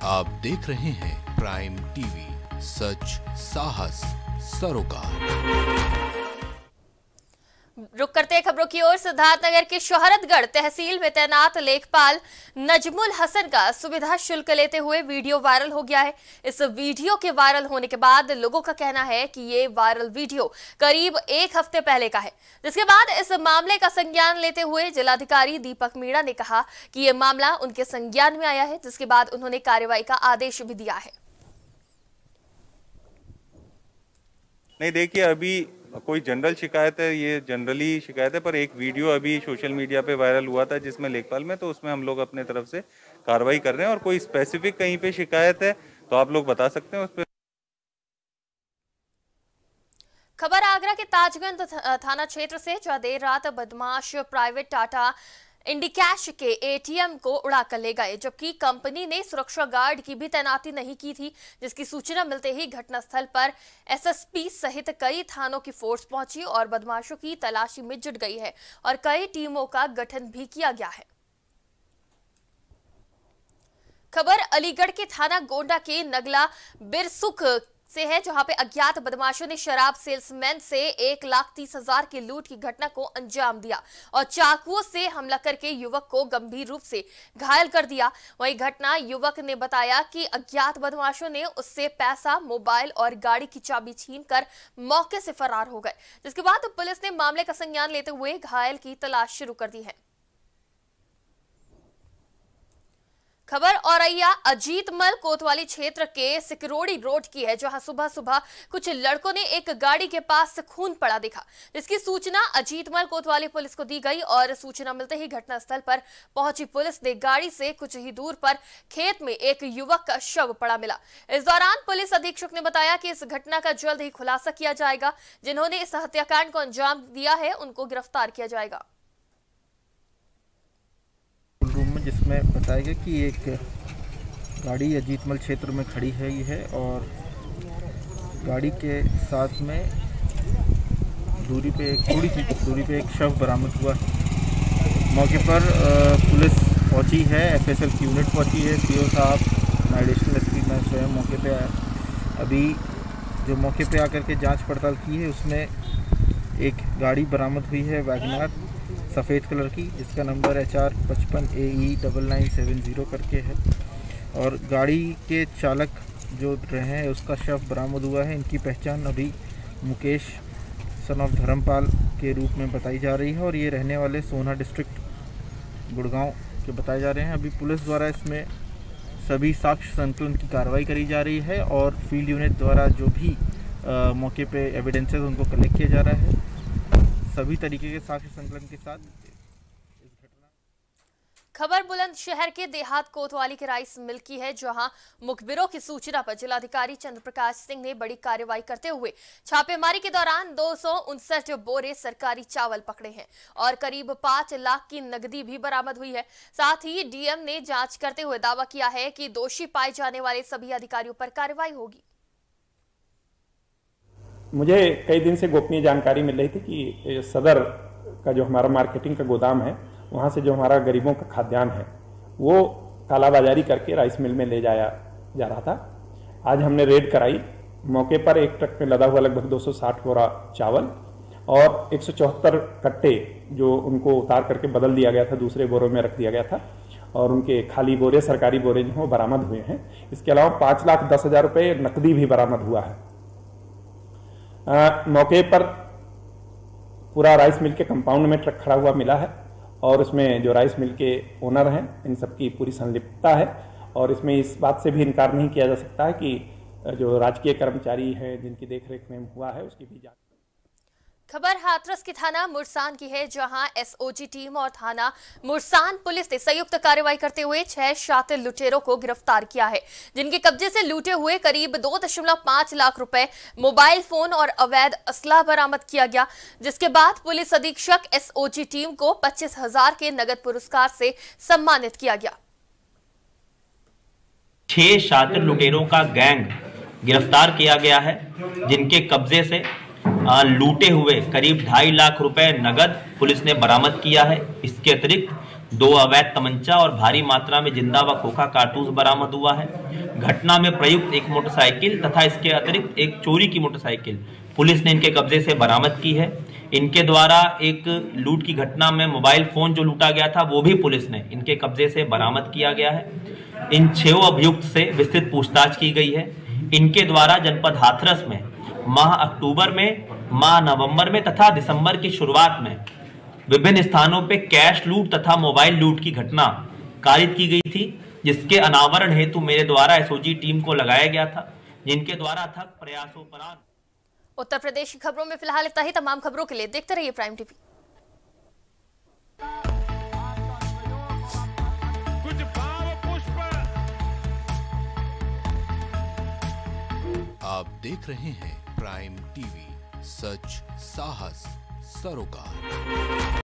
आप देख रहे हैं प्राइम टीवी, सच साहस सरोकार। रुक करते खबरों की ओर। सिद्धार्थनगर के शोहरतगढ़ तहसील में तैनात लेखपाल नजमुल हसन का सुविधा शुल्क लेते हुए वीडियो वायरल हो गया है। इस वीडियो के वायरल होने के बाद लोगों का कहना है कि ये वायरल वीडियो करीब एक हफ्ते पहले का है, जिसके बाद इस मामले का संज्ञान लेते हुए जिलाधिकारी दीपक मीणा ने कहा कि ये मामला उनके संज्ञान में आया है, जिसके बाद उन्होंने कार्रवाई का आदेश भी दिया है। नहीं, देखिए, अभी कोई जनरल शिकायत है, ये जनरली शिकायत है, पर एक वीडियो अभी सोशल मीडिया पे वायरल हुआ था जिसमें लेखपाल में, तो उसमें हम लोग अपने तरफ से कार्रवाई कर रहे हैं। और कोई स्पेसिफिक कहीं पे शिकायत है तो आप लोग बता सकते हैं उस पर। खबर आगरा के ताजगंज थाना क्षेत्र से, जहां देर रात बदमाश प्राइवेट टाटा इंडिकैश के एटीएम को उड़ाकर ले गए, जबकि कंपनी ने सुरक्षा गार्ड की भी तैनाती नहीं की थी, जिसकी सूचना मिलते ही घटनास्थल पर एसएसपी सहित कई थानों की फोर्स पहुंची और बदमाशों की तलाशी में जुट गई है और कई टीमों का गठन भी किया गया है। खबर अलीगढ़ के थाना गोंडा के नगला बिरसुख से है, जहां पे अज्ञात बदमाशों ने शराब सेल्समैन से 1,30,000 की लूट की घटना को अंजाम दिया और चाकुओं से हमला करके युवक को गंभीर रूप से घायल कर दिया। वहीं घटना युवक ने बताया कि अज्ञात बदमाशों ने उससे पैसा, मोबाइल और गाड़ी की चाबी छीनकर मौके से फरार हो गए, जिसके बाद पुलिस ने मामले का संज्ञान लेते हुए घायल की तलाश शुरू कर दी है। खबर औरैया अजीतमल कोतवाली क्षेत्र के सिकरोड़ी रोड की है, जहां सुबह सुबह कुछ लड़कों ने एक गाड़ी के पास से खून पड़ा देखा, जिसकी सूचना अजीतमल कोतवाली पुलिस को दी गई और सूचना मिलते ही घटनास्थल पर पहुंची पुलिस ने गाड़ी से कुछ ही दूर पर खेत में एक युवक का शव पड़ा मिला। इस दौरान पुलिस अधीक्षक ने बताया कि इस घटना का जल्द ही खुलासा किया जाएगा। जिन्होंने इस हत्याकांड को अंजाम दिया है उनको गिरफ्तार किया जाएगा। जिसमें बताया गया कि एक गाड़ी अजीतमल क्षेत्र में खड़ी है और गाड़ी के साथ में थोड़ी सी दूरी पे एक शव बरामद हुआ है। मौके पर पुलिस पहुंची है, एफएसएल की यूनिट पहुंची है, सीओ साहब, एडिशनल एसपी, मैं स्वयं मौके पे आया। अभी जो मौके पे आकर के जांच पड़ताल की है उसमें एक गाड़ी बरामद हुई है वैगनआर सफ़ेद कलर की, जिसका नंबर HR 55AE9970 करके है और गाड़ी के चालक जो रहे हैं उसका शव बरामद हुआ है। इनकी पहचान अभी मुकेश सन ऑफ धर्मपाल के रूप में बताई जा रही है और ये रहने वाले सोना डिस्ट्रिक्ट गुड़गांव के बताए जा रहे हैं। अभी पुलिस द्वारा इसमें सभी साक्ष्य संकलन की कार्रवाई करी जा रही है और फील्ड यूनिट द्वारा जो भी मौके पे एविडेंसेस उनको कलेक्ट किया जा रहा है। सभी तरीके के साक्ष्य संकलन के साथ इस घटना। खबर बुलंदशहर के देहात कोतवाली के राइस मिल की है, जहां मुखबिरों की सूचना पर जिलाधिकारी चंद्रप्रकाश सिंह ने बड़ी कार्रवाई करते हुए छापेमारी के दौरान 259 बोरे सरकारी चावल पकड़े हैं और करीब 5 लाख की नकदी भी बरामद हुई है। साथ ही डीएम ने जांच करते हुए दावा किया है कि दोषी पाए जाने वाले सभी अधिकारियों पर कार्रवाई होगी। मुझे कई दिन से गोपनीय जानकारी मिल रही थी कि सदर का जो हमारा मार्केटिंग का गोदाम है, वहाँ से जो हमारा गरीबों का खाद्यान्न है वो कालाबाजारी करके राइस मिल में ले जाया जा रहा था। आज हमने रेड कराई, मौके पर एक ट्रक में लदा हुआ लगभग 260 बोरा चावल और 174 कट्टे जो उनको उतार करके बदल दिया गया था, दूसरे बोरों में रख दिया गया था और उनके खाली बोरे, सरकारी बोरे जो हैं बरामद हुए हैं। इसके अलावा 5,10,000 रुपये नकदी भी बरामद हुआ है। मौके पर पूरा राइस मिल के कंपाउंड में ट्रक खड़ा हुआ मिला है और उसमें जो राइस मिल के ओनर हैं इन सबकी पूरी संलिप्तता है और इसमें इस बात से भी इनकार नहीं किया जा सकता है कि जो राजकीय कर्मचारी हैं जिनकी देखरेख में हुआ है उसकी भी जांच। खबर हाथरस की थाना मुरसान की है, जहां एसओजी टीम और थाना मुरसान पुलिस ने संयुक्त कार्रवाई करते हुए 6 शातिर लुटेरों को गिरफ्तार किया है, जिनके कब्जे से लूटे हुए करीब 2.5 लाख रुपए, मोबाइल फोन और अवैध असला बरामद किया गया, जिसके बाद पुलिस अधीक्षक एसओजी टीम को 25,000 के नगद पुरस्कार से सम्मानित किया गया। 6 शातिर लुटेरों का गैंग गिरफ्तार किया गया है, जिनके कब्जे से लूटे हुए करीब 2.5 लाख रुपए नगद पुलिस ने बरामद किया है। इसके अतिरिक्त 2 अवैध तमंचा और भारी मात्रा में जिंदा व खोखा कारतूस बरामद हुआ है। घटना में प्रयुक्त एक मोटरसाइकिल तथा इसके अतिरिक्त एक चोरी की मोटरसाइकिल पुलिस ने इनके कब्जे से बरामद की है। इनके द्वारा एक लूट की घटना में मोबाइल फोन जो लूटा गया था वो भी पुलिस ने इनके कब्जे से बरामद किया गया है। इन 6 अभियुक्त से विस्तृत पूछताछ की गई है। इनके द्वारा जनपद हाथरस में माह अक्टूबर में, माह नवंबर में तथा दिसंबर की शुरुआत में विभिन्न स्थानों पे कैश लूट तथा मोबाइल लूट की घटना कारित की गई थी, जिसके अनावरण हेतु मेरे द्वारा एसओजी टीम को लगाया गया था, जिनके द्वारा अथक प्रयासोपरांत। उत्तर प्रदेश की खबरों में फिलहाल इतना ही। तमाम खबरों के लिए देखते रहिए प्राइम टीवी। आप देख रहे हैं प्राइम टीवी, सच साहस सरोकार।